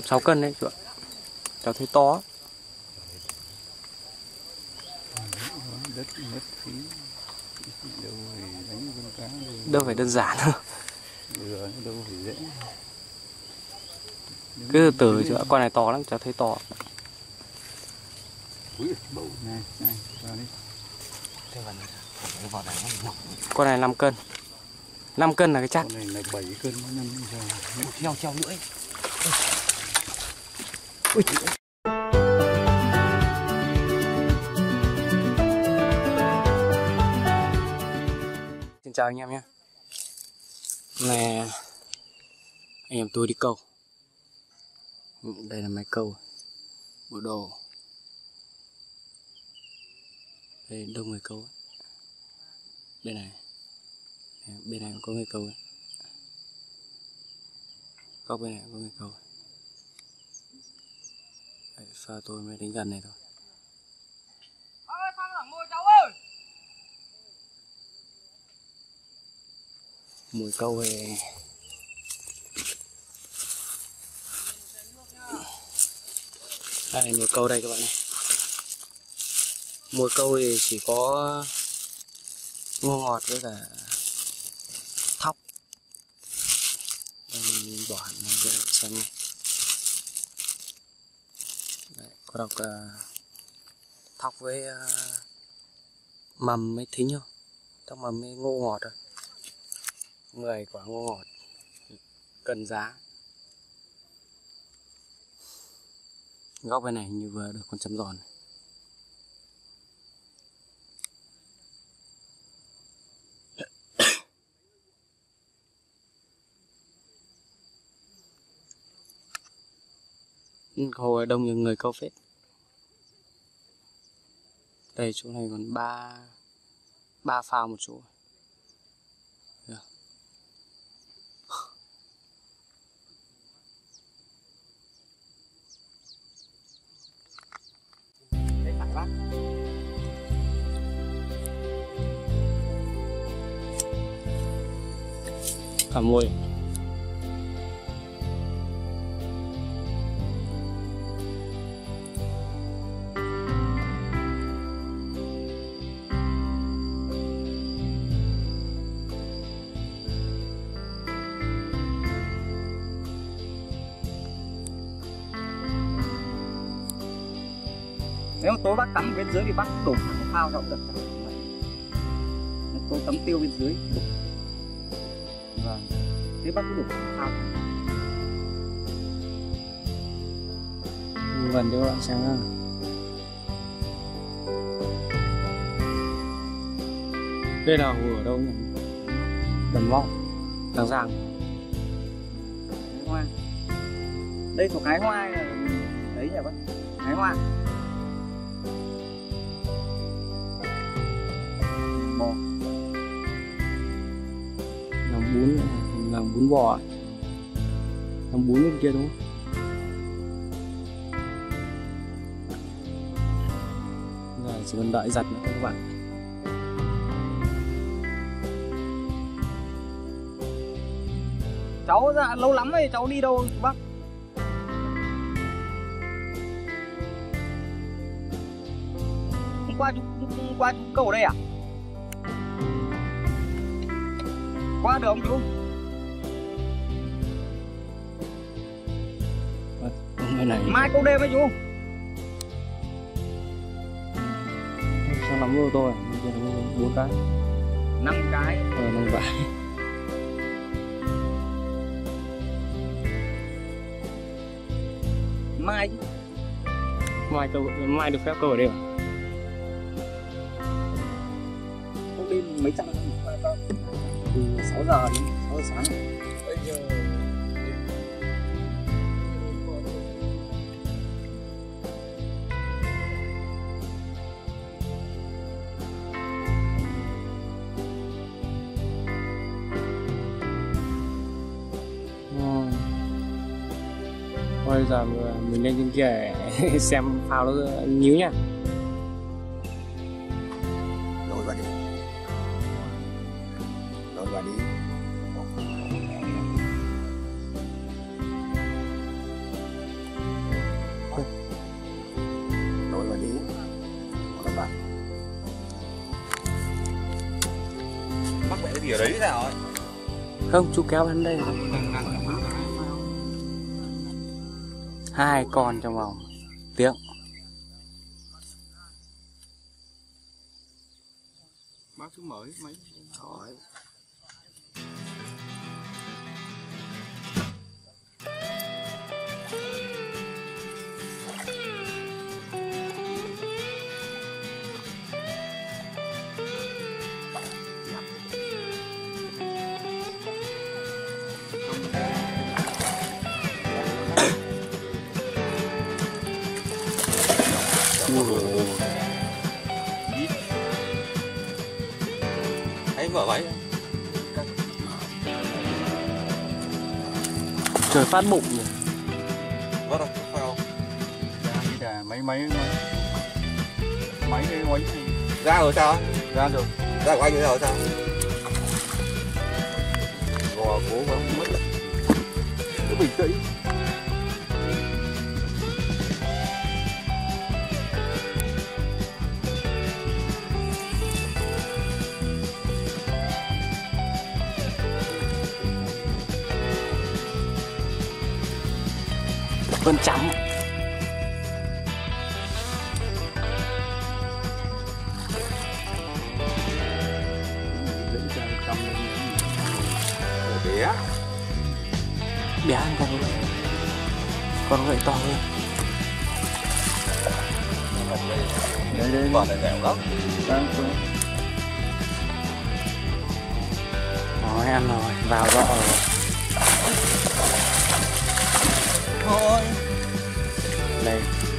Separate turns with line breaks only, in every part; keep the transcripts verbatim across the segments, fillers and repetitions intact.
sáu cân đấy chú ạ. Cháu thấy to.
Đất mất phí. Đâu phải đánh con cá đâu.
Đâu phải đơn giản đâu.
Lừa đâu phải dễ.
Cứ từ từ chú ạ, con này to lắm, cháu thấy to.
Ui, bầu này, này, vào đi.
Con này năm cân. năm cân là cái chắc.
Con này là bảy cân, năm giờ.
Treo treo lưỡi. Ui. Xin chào anh em nhé. Hôm nay anh em tôi đi câu. Đây là máy câu bộ đồ. Đây đông người câu. Bên này, bên này cũng có người câu ấy. Góc bên này cũng có người câu. Đấy, pha tôi mới đến gần này thôi.
Ơi, thang lẳng mồi cháu ơi.
Mùi câu về. Đây mùi câu đây các bạn này. Mùi câu thì chỉ có ngô ngọt với cả thóc. Đây mình bỏ hẳn này cho xem này. Đấy, có đọc uh, thóc với uh, mầm mới thính không? Thóc mầm với ngô ngọt rồi. mười quả ngô ngọt cần giá. Góc bên này như vừa được con chấm giòn. Hồ đông nhiều người câu phết. Đây chỗ này còn ba ba phao một chỗ. Yeah.
Đấy phải bác.
Cả môi.
Nếu tối bác tắm bên dưới thì bác đổ thẳng phao ra cũng được. Tôi tắm tiêu bên dưới. Vâng. Thế bác cứ đổ thẳng phao.
Gần cho các bạn xem ha. Đây là hồ ở đâu nhỉ? Đầm Vong, Làng Giang.
Cái hoa. Đây thuộc Cái Hoa là đấy nhỉ bác? Cái Hoa. Bò.
Làm bún, làm bún bò. Làm bún bên kia đúng không? Giờ chỉ còn đợi giặt nữa các bạn.
Cháu dạ lâu lắm rồi cháu đi đâu chú bác? Hôm qua chú, chú, hôm qua chú câu ở đây à? Qua được không chú?
Bên này
Mai câu đêm với chú.
sao lắm ô tô này, bốn cái,
Năm cái.
ờ năm vải.
Mai chứ.
Mai câu, mai được phép câu ở đây à?
Câu đêm mấy trăm. Từ sáu giờ đến sáu giờ sáng. Bây giờ
Bây giờ mình lên trên kia để xem phao nó nhíu nhá.
Lôi vào đi. Lôi vào đi.
kiểu đấy sao ấy?
Không, chú kéo đến đây. Hai con trong vòng tiếng.
Bác chú mới mấy hỏi.
Hãy mở máy.
Trời phát bụng nhỉ.
Vâng đâu, phải không?
Ra cái mấy mấy mấy cái quấy
Ra rồi sao?
ra được.
Ra của anh rồi sao?
Gò cố quá mất. Cứ bình tĩnh.
Vân trắng.
Bé.
Bé hơn con vậy. Con vậy to hơn.
Đây đây.
Còn lại dẻo lắm.
Đang xuống.
Nói ăn rồi, vào rõ rồi.
Thôi.
Đây.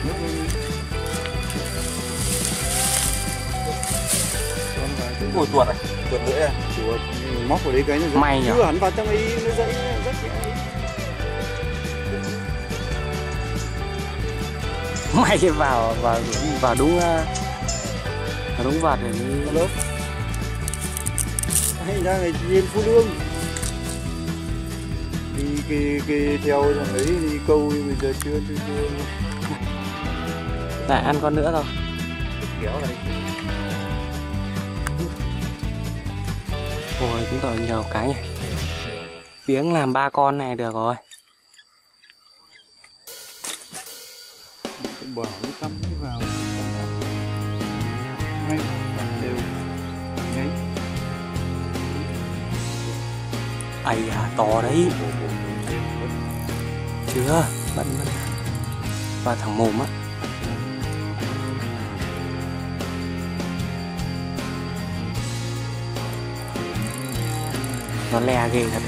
Ui tuột này, tuột nữa này.
Chuột móc vào đấy cái này.
May nhỉ?
Cứ hẳn vào trong ấy nó dậy rất dễ.
May cái vào vào vào đúng vào đúng vạt để đi lớp.
Hay ra ngày trên Phú Lương. Đi cái cái theo trong đấy đi câu bây giờ chưa chưa chưa.
Lại ăn con nữa rồi.
Kéo này.
Ôi chúng tôi nhiều cái nhỉ. Tiếng làm ba con này được rồi.
Bỏ cái tăm cái vào. Ngay đều. Ngay.
Ây à, to đấy. Chưa, bận bận. Và thằng mồm á. Nó le ghê thật.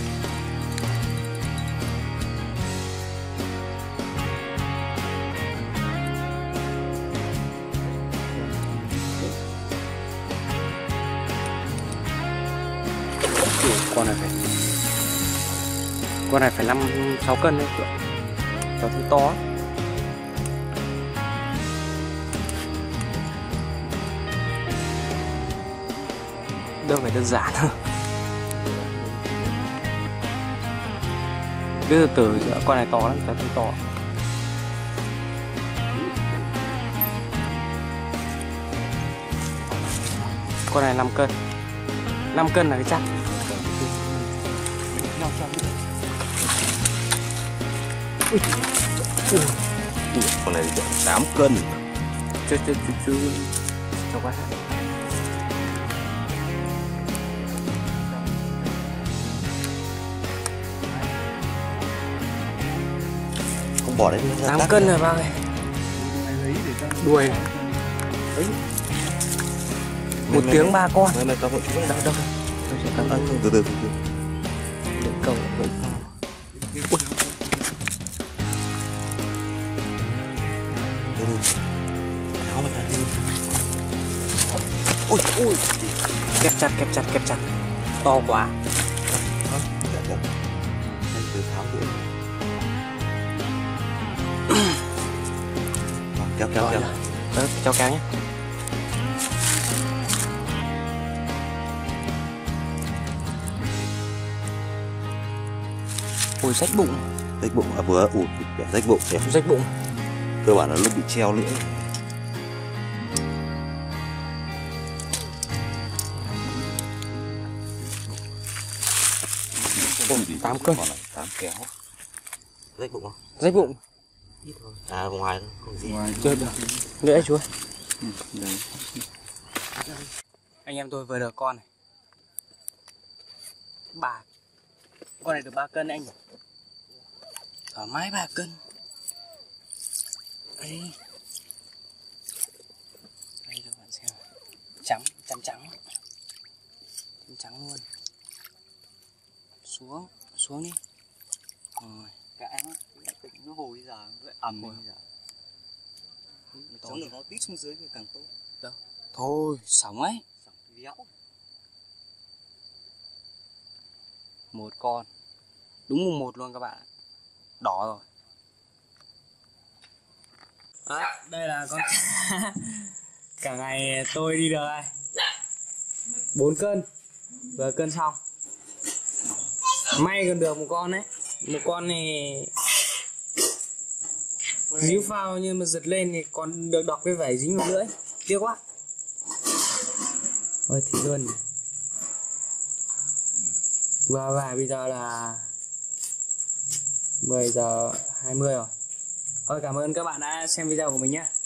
Con này phải con này phải năm sáu cân đấy, cháu thấy to. Đâu phải đơn giản. Cứ từ từ con này to lắm, cháu thấy to. Con này năm cân, năm cân là cái chắc. Ui. Ui.
Con này tám cân.
Chứ chứ chứ chứ cho quá.
Không bỏ đấy.
tám cân rồi ba ơi. Đuôi. Đấy. Một tiếng ba con.
Này này tao vội chút.
Đâu đâu. Tôi sẽ cầm
từ từ từ từ.
để cầu vậy. Ui. Ui ui. Kẹp chặt kẹp chặt kẹp chặt. To quá.
Từ tháo dễ. Kéo kéo kéo.
Ờ, cho kéo nhé. Ui rách bụng.
Rách bụng à, vừa ủi rách bụng kìa.
Rách bụng.
Cơ bản là lúc bị treo lưỡi.
tám cân.
tám kéo.
Rách bụng không?
Rách bụng.
Ít thôi. À ngoài thôi, không gì.
Ngoài
Chơi được. Lưỡi chú ơi.
Ừ, đấy.
Anh em tôi vừa được con này. Ba. Con này được ba cân anh nhỉ? Thoải mái ba cân. Đây. Đây cho bạn xem. Trắng, chấm trắng. Chấm trắng luôn. Xuống, xuống đi. Rồi.
Cái nó hồi giờ nó ẩm bây giờ. Chống được nó tít xuống dưới thì càng tốt.
Đâu? Thôi, sóng ấy.
Sóng véo.
Một con. Đúng mùng một luôn các bạn. Đỏ rồi. À, đây là con cá. Cả ngày tôi đi được đây. bốn cân. Vừa cân xong. May còn được một con đấy. Một con này díu phao nhưng mà giật lên thì còn được đọc cái vảy dính vào lưỡi. Tiếc quá. Ôi thì luôn. Và, và bây giờ là mười giờ hai mươi rồi. Thôi cảm ơn các bạn đã xem video của mình nhé.